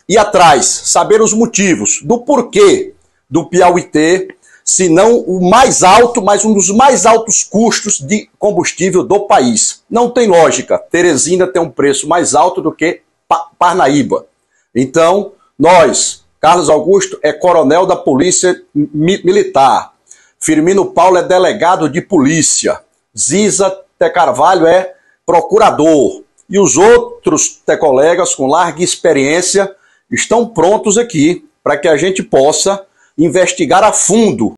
ir atrás, saber os motivos do porquê do Piauí ter, se não o mais alto, mas um dos mais altos custos de combustível do país. Não tem lógica Teresina ter um preço mais alto do que Parnaíba. Então, nós, Carlos Augusto é coronel da Polícia Militar, Firmino Paulo é delegado de polícia, Ziza T. Carvalho é procurador, e os outros colegas com larga experiência estão prontos aqui para que a gente possa investigar a fundo